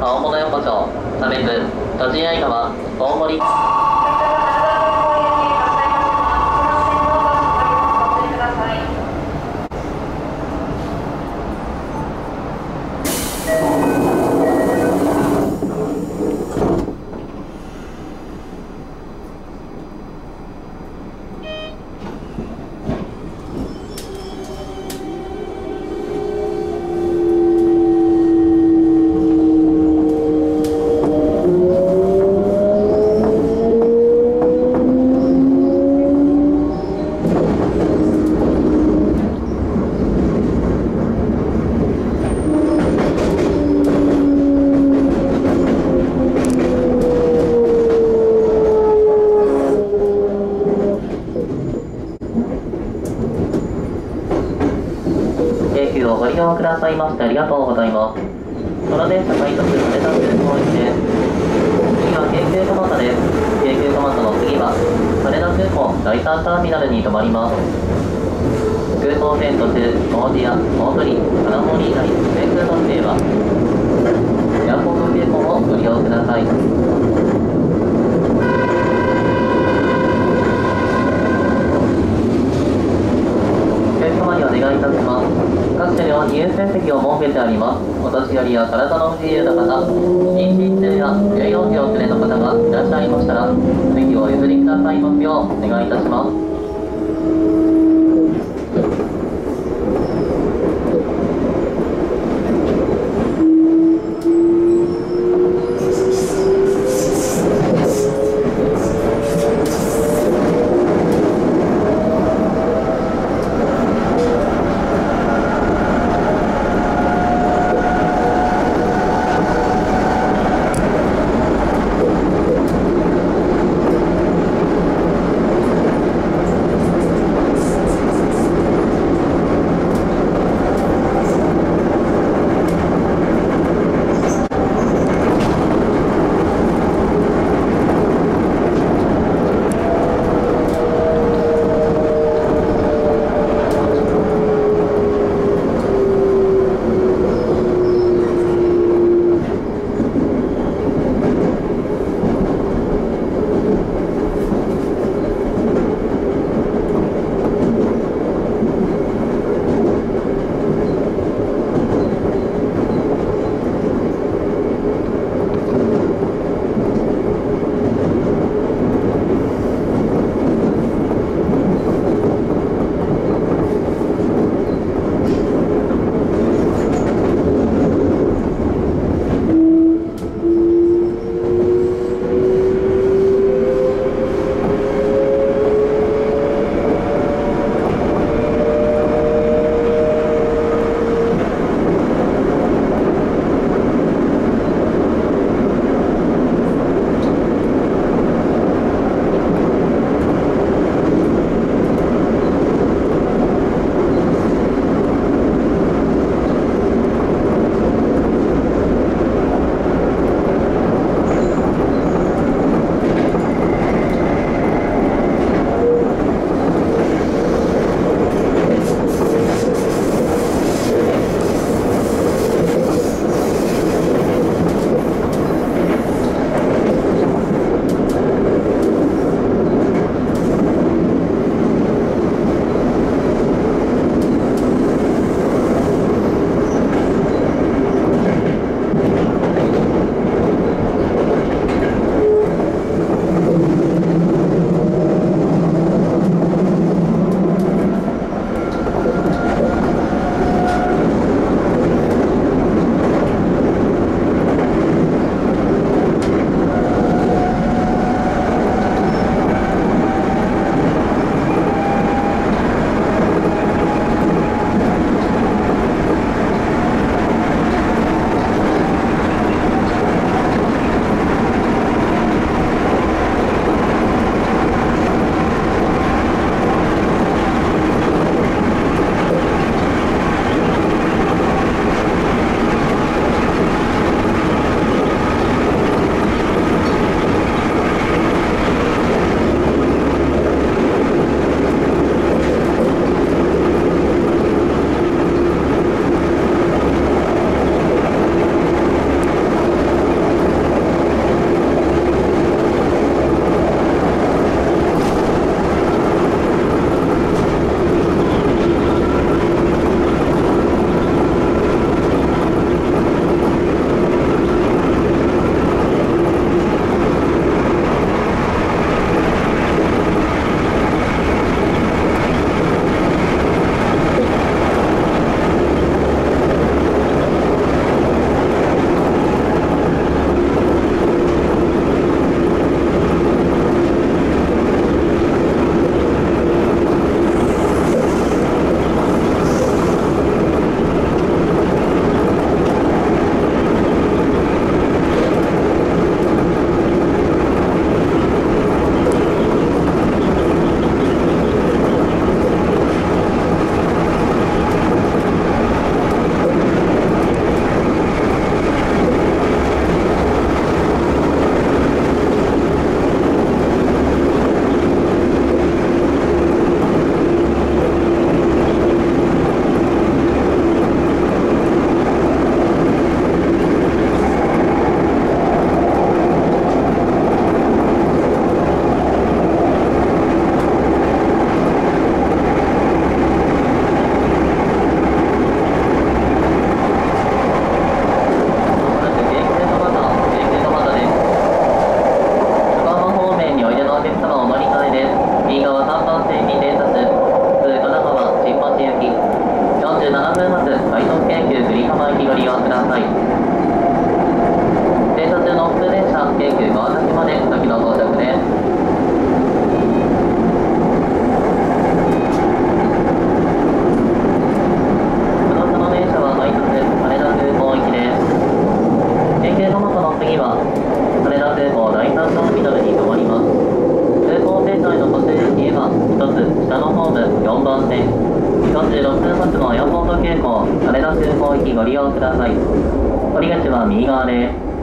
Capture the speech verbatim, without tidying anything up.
青物横丁、鮫洲、都人愛川、大森。ご利用くださいましてありがとうございます。空電車快速羽田空港行きです。次は京急蒲田です。京急蒲田の次は羽田空港第さんターミナルに停まります。空港線途中、大路や大鳥、金森以外、全空特定はエアポートクーポンをご利用ください。お願いいたします。各車両に優先席を設けてあります。お年寄りや体の不自由な方、妊娠中や栄養士を連れの方がいらっしゃいましたら、席をお譲りくださいますようお願いいたします。 快速京急栗浜行きご利用ください。停車中の普通電車、京急川崎まで先の到着です。このその電車は配達、羽田空港行きです。京急トマトの次は、羽田空港第三ターミナルに停まります。空港停車への途中駅へは、ひとつ下のホームよんばんせん、よんじゅうろっぷん発のエアポート急行羽田空港行きご利用ください。降り口は右側です。